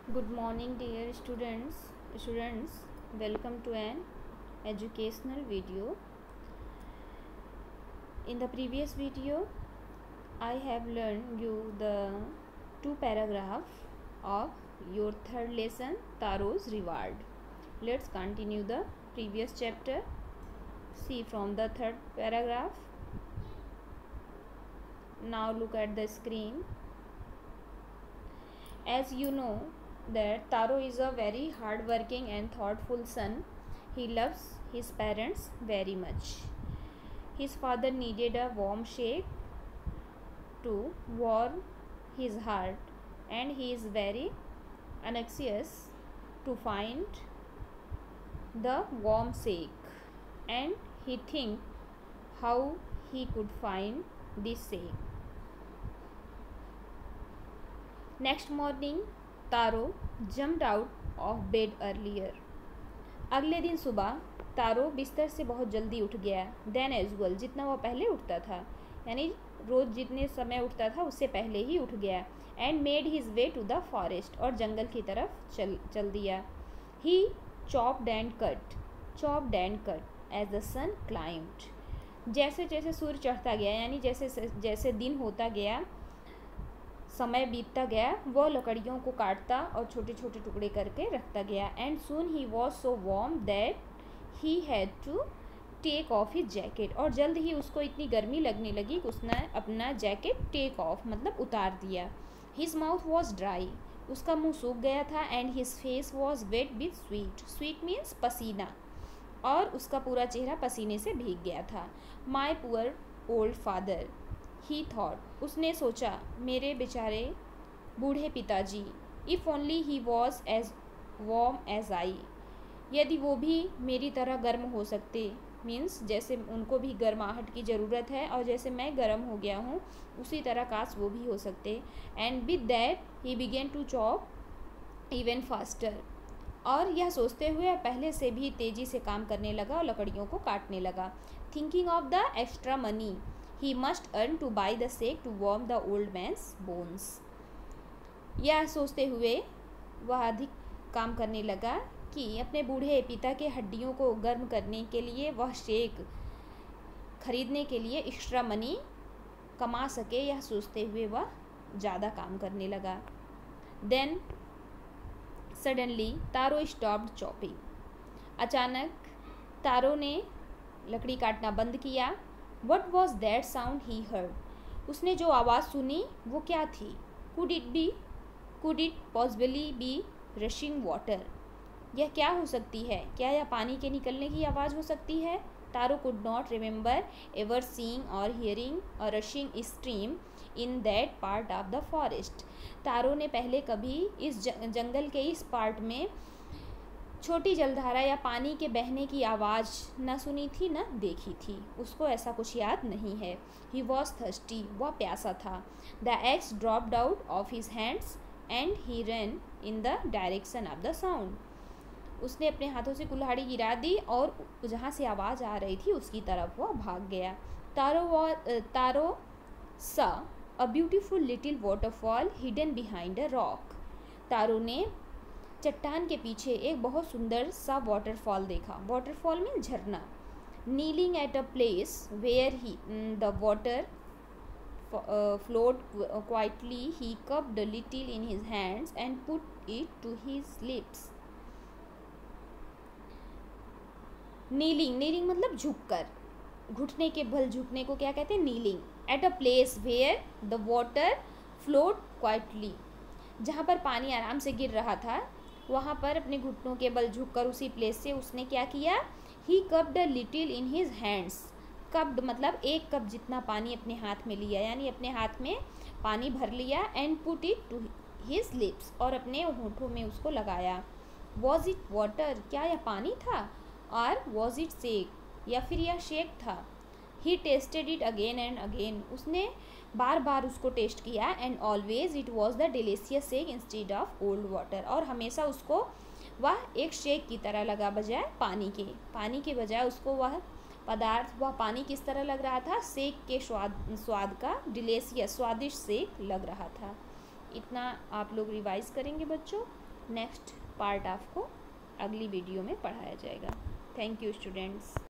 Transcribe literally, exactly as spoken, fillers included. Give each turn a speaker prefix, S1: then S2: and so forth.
S1: Good morning, dear students. Students, welcome to an educational video. In the previous video, I have learned you the two paragraph of your third lesson, Taro's Reward. Let's continue the previous chapter. See from the third paragraph. Now look at the screen. As you know that Taro is a very hard-working and thoughtful son. He loves his parents very much. His father needed a warm shake to warm his heart, and he is very anxious to find the warm shake, and he think how he could find this shake. Next morning, Taro jumped out of bed earlier. अगले दिन सुबह तारो बिस्तर से बहुत जल्दी उठ गया. Then एजुअल, जितना वह पहले उठता था, यानी रोज़ जितने समय उठता था उससे पहले ही उठ गया. And made his way to the forest, और जंगल की तरफ चल चल दिया. He chopped and cut chopped and cut as the sun climbed. जैसे जैसे सूर्य चढ़ता गया, यानी जैसे जैसे दिन होता गया, समय बीतता गया, वह लकड़ियों को काटता और छोटे छोटे टुकड़े करके रखता गया. And soon he was so warm that he had to take off his jacket, और जल्द ही उसको इतनी गर्मी लगने लगी कि उसने अपना जैकेट टेक ऑफ मतलब उतार दिया. हिज माउथ वॉज ड्राई, उसका मुंह सूख गया था. And his face was wet with sweet sweet means पसीना, और उसका पूरा चेहरा पसीने से भीग गया था. My poor old father, he thought, उसने सोचा, मेरे बेचारे बूढ़े पिताजी. If only he was as warm as I, यदि वो भी मेरी तरह गर्म हो सकते, मीन्स जैसे उनको भी गर्माहट की ज़रूरत है और जैसे मैं गर्म हो गया हूँ उसी तरह काश वो भी हो सकते. And with that he began to chop even faster, और यह सोचते हुए पहले से भी तेज़ी से काम करने लगा और लकड़ियों को काटने लगा. Thinking of the extra money he must earn to buy the shake to warm the old man's bones. यह सोचते हुए वह अधिक काम करने लगा कि अपने बूढ़े पिता के हड्डियों को गर्म करने के लिए वह शेक खरीदने के लिए एक्स्ट्रा मनी कमा सके. यह सोचते हुए वह ज़्यादा काम करने लगा. Then suddenly Taro stopped chopping. अचानक तारो ने लकड़ी काटना बंद किया. What was that sound he heard, उसने जो आवाज़ सुनी वो क्या थी. Could it be could it possibly be rushing water, यह क्या हो सकती है, क्या यह पानी के निकलने की आवाज़ हो सकती है. Taro could not remember ever seeing or hearing a rushing stream in that part of the forest. Taro ने पहले कभी इस जंगल के इस पार्ट में छोटी जलधारा या पानी के बहने की आवाज़ न सुनी थी न देखी थी. उसको ऐसा कुछ याद नहीं है. ही वॉज थर्स्टी, वह प्यासा था. The axe dropped out of his hands and he run in the direction of the sound. उसने अपने हाथों से कुल्हाड़ी गिरा दी और जहाँ से आवाज़ आ रही थी उसकी तरफ वह भाग गया. तारो was Taro saw a beautiful little waterfall hidden behind a rock. Taro ने चट्टान के पीछे एक बहुत सुंदर सा वाटरफॉल देखा. वाटरफॉल में झरना. Kneeling at a place where he the water flowed quietly he cupped little in his hands and put it to his lips. Kneeling kneeling मतलब झुककर, घुटने के बल झुकने को क्या कहते हैं, kneeling. At a place where the water flowed quietly, जहाँ पर पानी आराम से गिर रहा था वहाँ पर अपने घुटनों के बल झुककर उसी प्लेस से उसने क्या किया. He cupped a little in his hands. Cupped मतलब एक कप जितना पानी अपने हाथ में लिया, यानी अपने हाथ में पानी भर लिया. And put it to his lips, और अपने होठों में उसको लगाया. वॉज इट वाटर, क्या यह पानी था, और वॉज इट शेक, या फिर यह शेक था. He tasted it again and again, उसने बार बार उसको टेस्ट किया. And always it was the delicious shake instead of cold water, और हमेशा उसको वह एक शेक की तरह लगा बजाय पानी के. पानी के बजाय उसको वह पदार्थ वह पानी किस तरह लग रहा था, शेक के स्वाद स्वाद का, डिलीशियस स्वादिष्ट शेक लग रहा था. इतना आप लोग रिवाइज करेंगे बच्चों. नेक्स्ट पार्ट आपको अगली वीडियो में पढ़ाया जाएगा। Thank you students.